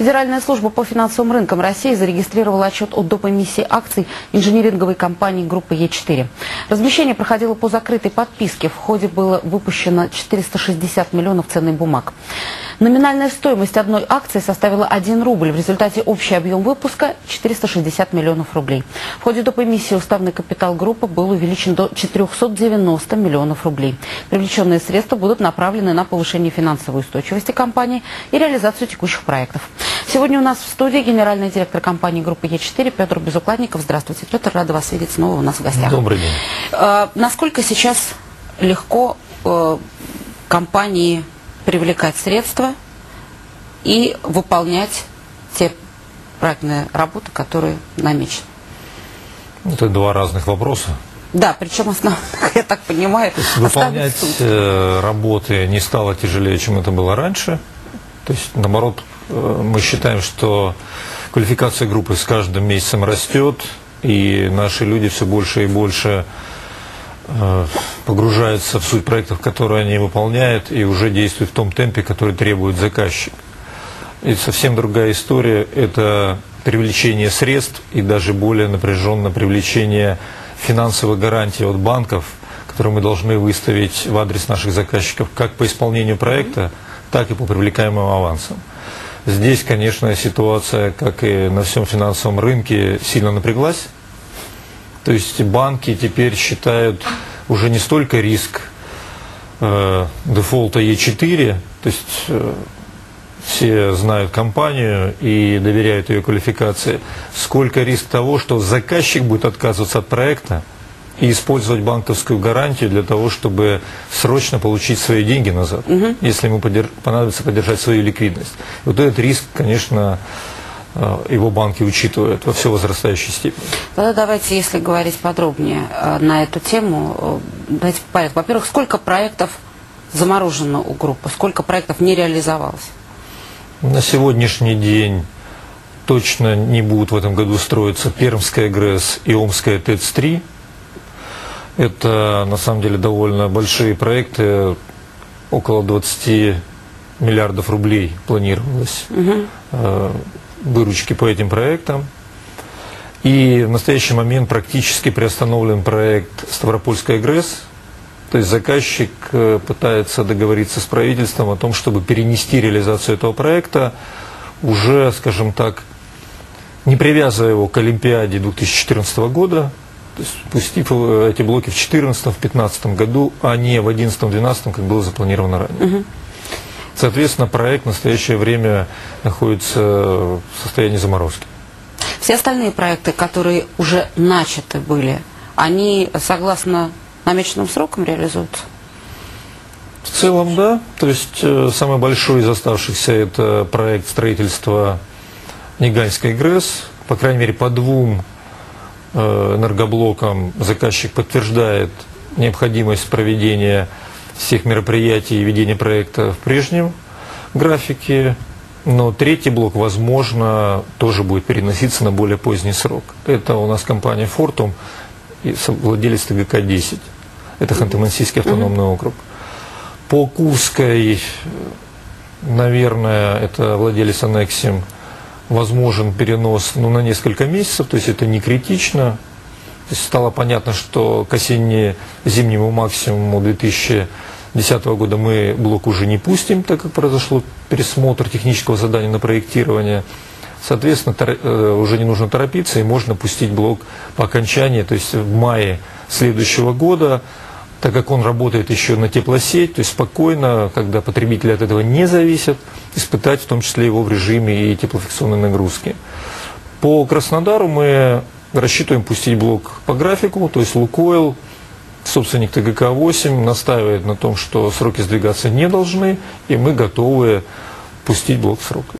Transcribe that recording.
Федеральная служба по финансовым рынкам России зарегистрировала отчет о доп. Эмиссии акций инжиниринговой компании группы Е4. Размещение проходило по закрытой подписке. В ходе было выпущено 460 миллионов ценных бумаг. Номинальная стоимость одной акции составила 1 рубль. В результате общий объем выпуска – 460 миллионов рублей. В ходе доп. Эмиссии уставный капитал группы был увеличен до 490 миллионов рублей. Привлеченные средства будут направлены на повышение финансовой устойчивости компании и реализацию текущих проектов. Сегодня у нас в студии генеральный директор компании группы Е4 Петр Безукладников. Здравствуйте, Петр, рада вас видеть снова у нас в гостях. Добрый день. Насколько сейчас легко компании привлекать средства и выполнять те проектные работы, которые намечены? Это два разных вопроса. Да, причем основных, я так понимаю, выполнять работы не стало тяжелее, чем это было раньше. То есть, наоборот, мы считаем, что квалификация группы с каждым месяцем растет, и наши люди все больше и больше погружаются в суть проектов, которые они выполняют, и уже действуют в том темпе, который требует заказчик. И совсем другая история – это привлечение средств и даже более напряженное привлечение финансовых гарантий от банков, которые мы должны выставить в адрес наших заказчиков как по исполнению проекта, так и по привлекаемым авансам. Здесь, конечно, ситуация, как и на всем финансовом рынке, сильно напряглась. То есть банки теперь считают уже не столько риск дефолта Е4, то есть все знают компанию и доверяют ее квалификации, сколько риск того, что заказчик будет отказываться от проекта и использовать банковскую гарантию для того, чтобы срочно получить свои деньги назад, если ему понадобится поддержать свою ликвидность. Вот этот риск, конечно, его банки учитывают во все возрастающей степени. Тогда давайте, если говорить подробнее на эту тему, давайте по порядку. Во-первых, сколько проектов заморожено у группы, сколько проектов не реализовалось? На сегодняшний день точно не будут в этом году строиться Пермская ГРЭС и Омская ТЭЦ-3. Это, на самом деле, довольно большие проекты, около 20 миллиардов рублей планировалось выручки по этим проектам. И в настоящий момент практически приостановлен проект Ставропольская ГРЭС. То есть заказчик пытается договориться с правительством о том, чтобы перенести реализацию этого проекта, уже, скажем так, не привязывая его к Олимпиаде 2014 года, то есть пустив эти блоки в 2014-2015 году, а не в 2011-2012, как было запланировано ранее. Соответственно, проект в настоящее время находится в состоянии заморозки. Все остальные проекты, которые уже начаты были, они согласно намеченным срокам реализуются? В целом, да. То есть самый большой из оставшихся – это проект строительства Нягань-Ской ГРЭС. По крайней мере, по двум энергоблокам заказчик подтверждает необходимость проведения всех мероприятий и ведения проекта в прежнем графике. Но третий блок, возможно, тоже будет переноситься на более поздний срок. Это у нас компания «Фортум» и владелец ТГК-10. Это Ханты-Мансийский автономный округ. По Курской, наверное, это владелец «Аннексим», возможен перенос на несколько месяцев, то есть это не критично. То есть стало понятно, что к осенне-зимнему максимуму 2010 года мы блок уже не пустим, так как произошел пересмотр технического задания на проектирование. Соответственно, уже не нужно торопиться, и можно пустить блок по окончании, то есть в мае следующего года, так как он работает еще на теплосеть, то есть спокойно, когда потребители от этого не зависят, испытать в том числе его в режиме и теплофикационной нагрузки. По Краснодару мы рассчитываем пустить блок по графику, то есть «Лукойл», собственник ТГК-8, настаивает на том, что сроки сдвигаться не должны, и мы готовы пустить блок в срок.